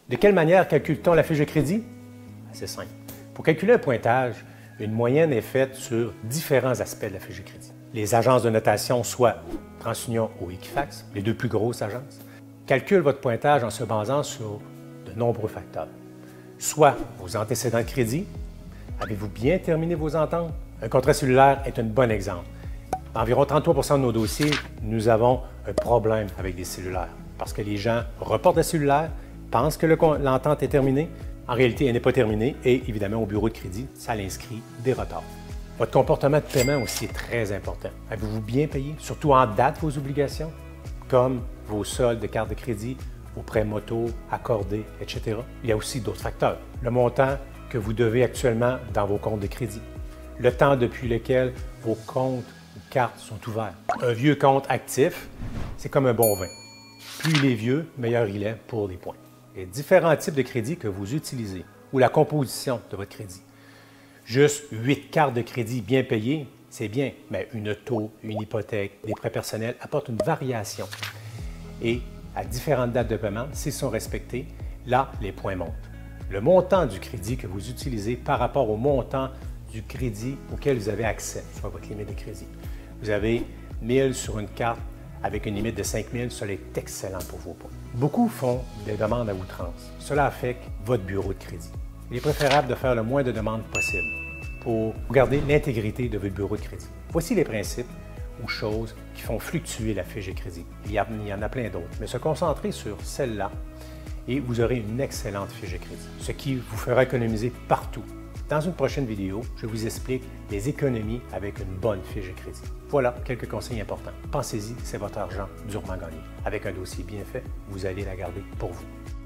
De quelle manière calcule-t-on la fiche de crédit? C'est simple. Pour calculer un pointage, une moyenne est faite sur différents aspects de la fiche de crédit. Les agences de notation, soit TransUnion ou Equifax, les deux plus grosses agences, calculent votre pointage en se basant sur de nombreux facteurs. Soit vos antécédents de crédit, avez-vous bien terminé vos ententes? Un contrat cellulaire est un bon exemple. Dans environ 33 de nos dossiers, nous avons un problème avec des cellulaires parce que les gens reportent le cellulaire, pensent que l'entente est terminée. En réalité, elle n'est pas terminée et évidemment, au bureau de crédit, ça l'inscrit des retards. Votre comportement de paiement aussi est très important. Avez-vous bien payé, surtout en date, vos obligations, comme vos soldes de carte de crédit, vos prêts moto, accordés, etc. Il y a aussi d'autres facteurs. Le montant que vous devez actuellement dans vos comptes de crédit, le temps depuis lequel vos comptes ou cartes sont ouverts. Un vieux compte actif, c'est comme un bon vin. Plus il est vieux, meilleur il est pour les points. Il y a différents types de crédits que vous utilisez ou la composition de votre crédit. Juste 8 cartes de crédit bien payées, c'est bien, mais une auto, une hypothèque, des prêts personnels apportent une variation. Et à différentes dates de paiement, s'ils sont respectés, là, les points montent. Le montant du crédit que vous utilisez par rapport au montant du crédit auquel vous avez accès, soit votre limite de crédit. Vous avez 1000 sur une carte avec une limite de 5000, cela est excellent pour vos points. Beaucoup font des demandes à outrance. Cela affecte votre bureau de crédit. Il est préférable de faire le moins de demandes possible pour garder l'intégrité de votre bureau de crédit. Voici les principes ou choses qui font fluctuer la fiche de crédit. Il y en a plein d'autres, mais se concentrer sur celle-là et vous aurez une excellente fiche de crédit, ce qui vous fera économiser partout. Dans une prochaine vidéo, je vous explique les économies avec une bonne fiche de crédit. Voilà quelques conseils importants. Pensez-y, c'est votre argent durement gagné. Avec un dossier bien fait, vous allez la garder pour vous.